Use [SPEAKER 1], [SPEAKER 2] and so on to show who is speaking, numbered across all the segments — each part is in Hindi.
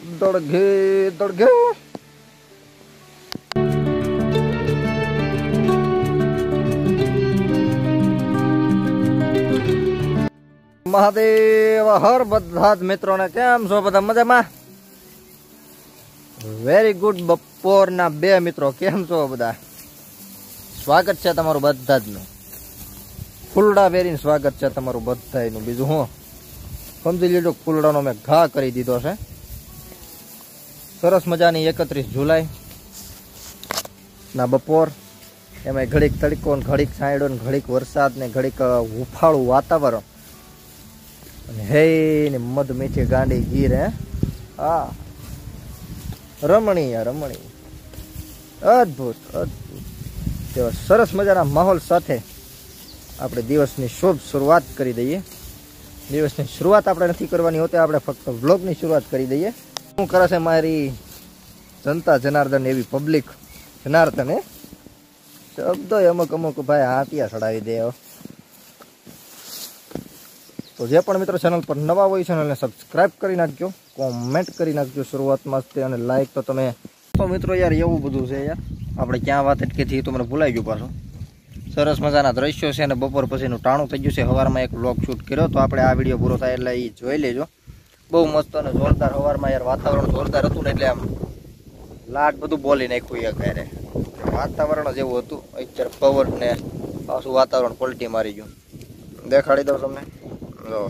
[SPEAKER 1] दड़घे दड़घे महादेव हर बधा मित्रों ने केम छो बधा मजा में वेरी गुड बपोर ना बे मित्रों केम छो बधा स्वागत है तमारू बधाजनु फूलड़ा वेरीने स्वागत है तमारू बधायनु बीजू हूँ समझी लीजो फूलड़ानो मैं घा करी दीधो छे सरस मजानी 31 जुलाई ना बपोर एमां घड़ीक तड़को ने घड़ीक छायडो ने घड़ीक वरसाद ने घड़ीक हुफाळू वातावरण हे ने मध मीठी गांडी गीर है आ रमणीय रमणीय अद्भुत अद्भुत तेवा सरस मजाना माहौल साथे आपणे दिवसनी शुभ शुरुआत करी दईए। दिवसनी शुरुआत आपणे नथी करवानी होती, आपणे फक्त व्लॉगनी शुरुआत करी दईए। शुं करे छे मारी जनता जनार्दन एवी पब्लिक जनार्दन है शब्दो अमुक अमुक भाई हाटिया चढ़ावी दे। तो जे पण मित्रों चैनल पर नवा होय चैनल ने सब्सक्राइब करी नाखजो, कॉमेंट करी नाखजो शुरुआत मस्त अने लाइक तो तमे। तो मित्रों यार एवुं बधुं छे यार आपणे क्यां वात अटकी थी तो मने भूलाई गयो पाछो। सरस मजाना दृश्यो छे अने बपोर पछीनुं टाणुं थई गयुं छे। हवारमां एक व्लॉग शूट कर्यो तो आपणे आ विडियो पूरो थाय એટલે ઈ જોઈ લેજો। बहु मस्त अने जोरदार हवारमां यार वातावरण जोरदार हतुं ने એટલે आम लाट बधुं बोली नाख्युं एक हारे वातावरण ज एवुं हतुं। अत्यारे पवन ने पाछुं वातावरण पलटी मारी गयुं। देखाड़ी दઉં તમને જો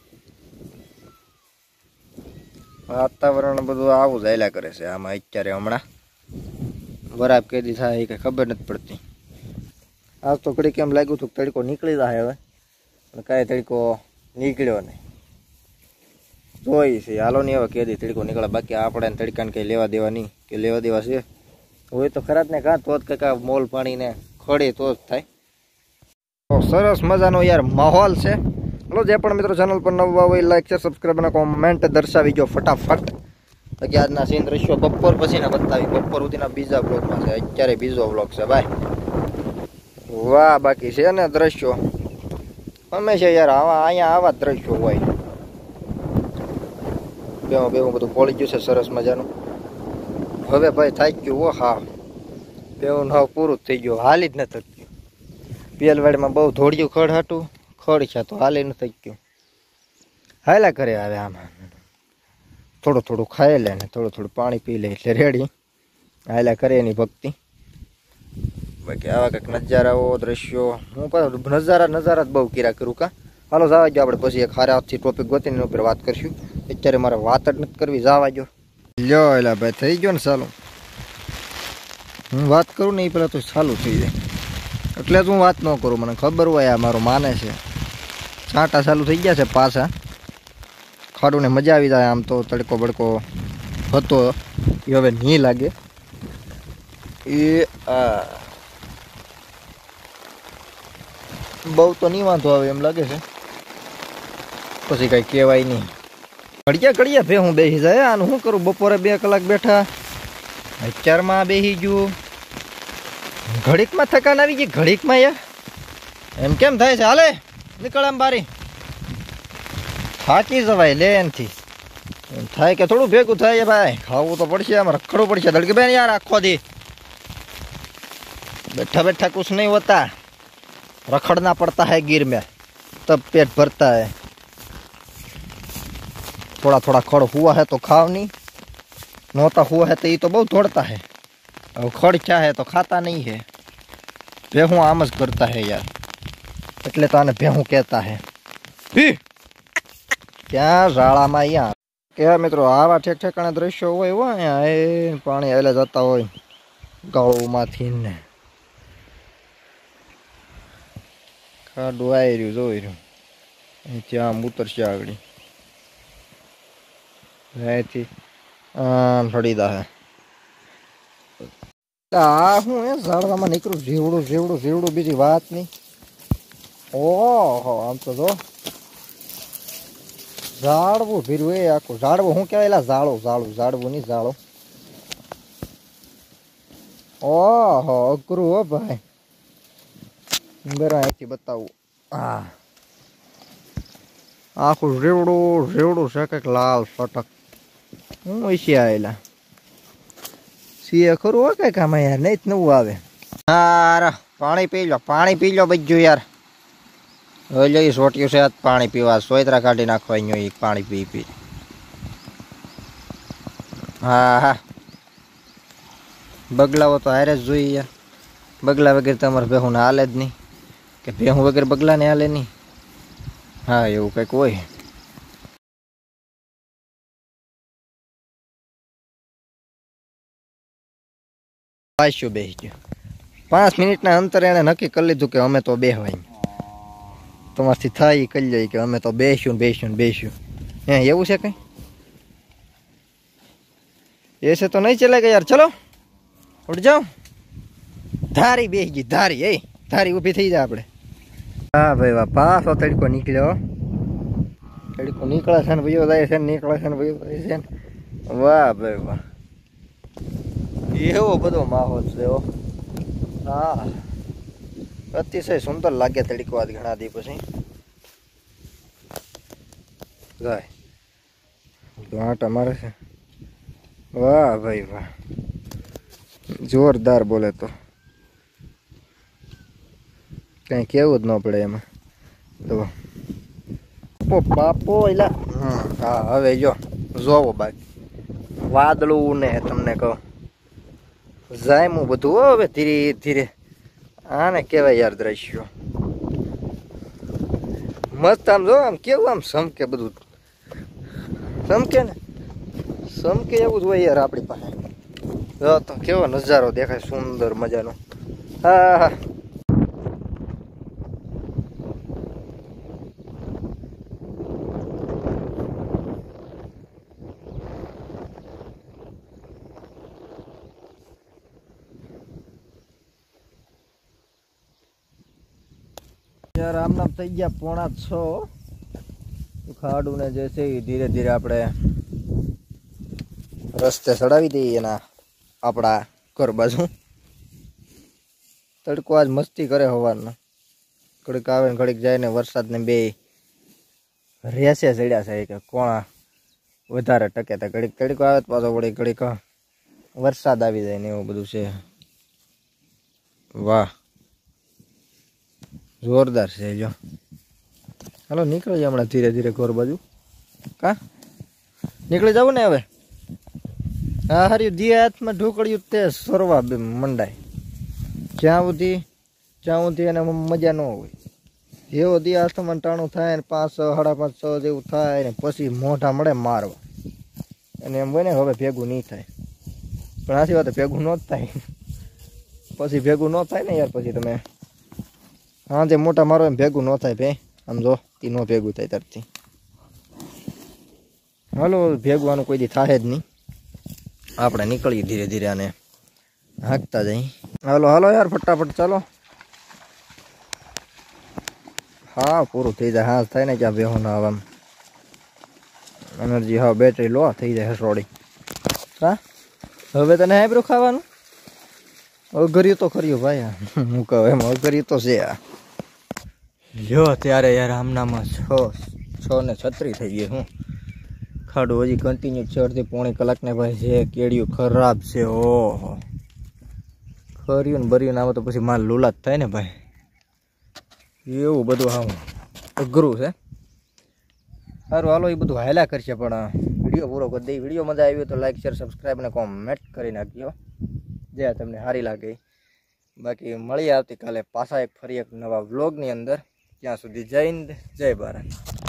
[SPEAKER 1] वातावरण बधुं आवुं ज हाल्या करे छे आमां अत्यारे हमणां बराबर केदी थाय के खबर नथी पड़ती। आज तो घड़ी केम लाग्युं तो तड़को निकली जाए हवे पण कांई तड़को निकळ्यो नहीं। जोई छे हालो नहीं हवे केदी तड़को निकळे बाकी आपणे तड़काने कई लेवा देवा नहीं के लेवा देवा छे होय तो खरा ने कां तो ज काका मोल पाणी ने खड़े तो ज थाय। तो सरस मजानो यार माहौल छे। चलो जे पण मित्रों चैनल पर नवा होय लाइक शेर सब्सक्राइब अने कॉमेंट दर्शावी जो फटाफट। बाकी आजना सीन दृश्यो बपोर पछीना बतावी बपोर सुधीना बीजा व्लॉगमां छे। अत्यारे बीजो व्लॉग छे भाई वाह। बाकी छे ने दृश्यो हमेशा यार अहींया आवा दृश्यो होय। बेहूं बेहूं बधुं पोळी गयुं छे सरस मजानुं। हवे भाई थाई गयुं हो हा बेहूं हाव पूरुं थई गयुं हाली ज नथी थक्युं। पियलवाड़ीमां बहु धोड़ियुं खड़ हाटुं खड़ छे तो हाली नथी थक्युं। हाल्या करे हवे आमां थोड़ो थोड़ो खाई ले ने थोड़ो थोड़ो पाणी पी ले એટલે રેડી હાલ્યા કરે એની ભક્તિ। बाकी आवा कंईक नजाराओ दृश्यो हूँ पण नजारा नजारा ज बहु कर्या करूँ का। हालो जावा जो आपणे पछी एक हाराथी टॉपिक गोतीने एना उपर वात करशुं। अत्यारे मारे वात ज नथी करवी जावा जो ल्यो एला भाई थई गयो ने चालू। हूँ वात करूँ ने ए पेला तो चालू थई जाय એટલે જ હું વાત न करूँ। મને खबर होय आ मारो माने छे छांटा चालू थई गया छे पाछा खाडूने मजा आवी जाय। आम तो तड़को बड़को हतो ए हवे नहीं लागे ए आ बहु तो नहीं वांधो आवे एम लागे छे पछी कांई कहेवाय नहीं। घड़िया घड़िया भेहूं बेही जाय आने शुं करूं। बपोरे 2 कलाक बैठा अत्यारमां बेही गयुं घड़ीक में थकान आवी गई घड़ीक में यार एम केम थाय छे। हाले निकळ आम बारी थाकी जवाय ले एनथी थाय के थोड़ું ભેગું થાય भाई खावू तो पड़शे आम रखड़વું पड़शे। धड़के बेन यार आखो दी बैठा बैठा कुछ नहीं होता रखड़ना पड़ता है गिर में तब पेट भरता है। थोड़ा थोड़ा खड़ हुआ है तो खाओ नहीं नोता हुआ है तो ये तो बहुत दौड़ता है और खड़ क्या है तो खाता नहीं है। भेहूं आम ज करता है यार એટલે તો આને ભેહું કહેતા है। क्या जाड़ा में अँ क्या मित्रों आवा ठेक ठेकाणे दृश्यो होय हो अँ पाणी हाल्या जता होय गाळोमांथी ने खाडું આવી રહ્યું જોઈ રહ્યું અહીંથી આમ ઉતરશે આગળ અહીંથી આમ ચડી જાહે। આ હું એ ઝાડવામાં નીકળું જીવડું જીવડું જીવડું બીજી વાત નહીં। ઓહો આમ તો જો ઝાડવું ભીરું એ આખું ઝાડવું શું કહેવાય એલા ઝાડો ઝાડું ઝાડવું નહીં ઝાડો। ઓહો અઘરું હો ભાઈ બરા અહીંથી બતાવું હા આખું રેવડું રેવડું છે કંઈક લાલ ફટક હું ઓછી આવેલા સીએ ખરું હોય કઈ કામ યાર નહીં જ નવું આવે યાર પાણી પી લો બધું યાર હવે લઈ સોટ્યું છે પાણી પીવા સોયત્રા કાઢી નાખવા અહીંયા પાણી પી પી હા હા બગલાઓ તો હારે જ જોઈએ યાર બગલા વગેરે તમારે ભેહું હાલે જ નહીં કે ભેહું વગેરે બગલાને હાલે નહીં હા એવું કંઈક હોય પાછું બેસી ગયો 5 મિનિટના અંતરે એને નક્કી કરી લીધું કે અમે તો બેહવાય તમારથી થાય કરી લઈએ કે અમે તો બેસ્યું હે એવું છે કઈ ऐसे तो नहीं चलेगा यार चलो उठ जाओ धारी बेच गई धारी ऊभी थी जा आपड़े हाँ भाई वाह पासो तड़को निकलो तड़को निकला છે ને ભઈઓ જાય છે નીકળે છે ને ભઈઓ જાય છે વાહ ભાઈ વાહ એવો બધો માહોલ છે ઓ હા અતિશય સુંદર લાગે તડકો આજ ઘણા દી પછી જાય આટા મારે છે वाह भाई वाह जोरदार बोले तो कहीं केवु ज न पड़े एमां तो बापो एला हाँ हवे जो जोवो बाकी वादळू ने तमने कहूं जायमू बधुं हवे धीरे धीरे आने कहेवाय यार दृश्यो मस्त आम जो आम केवुं आम समके बधुं समके ने समके એવું જ હોય યાર આપણી પાસે જો તો કેવો નજારો દેખાય સુંદર મજાનો હા હા यार आम नाम થઈ ગયા 5:30 ખાડું ને જैसे धीरे धीरे આપણે रस्ते चढ़ावी दीए ना अपना घर बाजू तड़को आज मस्ती करे हवारना घड़ीक आवे ने घड़ीक जाए ने वरसाद ने बे रेसे चढ़्या छे के कोण વધારે ટકે તો ઘડીક તડકો આવે પાછો વળી ઘડીક વરસાદ આવી જાય ને એવું બધું છે વાહ જોરદાર છે જો હાલો નીકળી હમણાં ધીરે ધીરે ઘર બાજુ કા નીકળી જાવ ને હવે हाँ हरी दिए हाथ में ढोकड़ी ते सरवा मंडाय ज्यां सुधी मजा न होय एवो दी हाथ में टाणुं थाय ने 5 5:30 6 जेवुं थाय ने पछी मोढा मळे मारवा अने एम होय ने हवे भेगुं नहीं थाय पण आसी वात भेगुं न थाय पछी भेगुं न थाय ने यार पछी तमे हाँ जे मोटा मारो एम भेगुं न थाय भे आम जो ती न भेगुं थाय तरती हालो भेगवानुं कोई दी थाय ज नहीं આપણે નીકળીએ ધીરે ધીરે અને હાંકતા જઈ હાલો હાલો યાર ફટાફટ ચાલો હા પૂરું થઈ જાય હા થાય ને ક્યાં બેહો ના આમ એનર્જી હા બેટરી લો થઈ જાય હસોડી હા હવે તને આઈબ્રો ખાવાનું અઘર્યું તો ખર્યું ભાઈ હું કહું એમ અઘર્યું તો છે આ જો ત્યારે યાર આમનામાં 6:36 થઈ ગઈ હું ખાડું હજી કન્ટિન્યુ 4 થી પોણી કલાકને ભાઈ છે કેડિયું ખરાબ છે ઓહો ખર્યું ને બર્યું ના આવે તો પછી માલ લુલાત થાય ને ભાઈ એવું બધું હા અઘરું છે સારું હાલો એ બધું હાલ્યા કરશે પણ વિડીયો પૂરો કરી દઈ વિડીયો મજા આવી તો લાઈક શેર સબસ્ક્રાઈબ અને કોમેન્ટ કરી નાખજો જે તમને સારી લાગે બાકી મળીએ આવતીકાલે પાછા ફરી એક નવા વ્લોગની અંદર ત્યાં સુધી જય હિન્દ જય ભારત।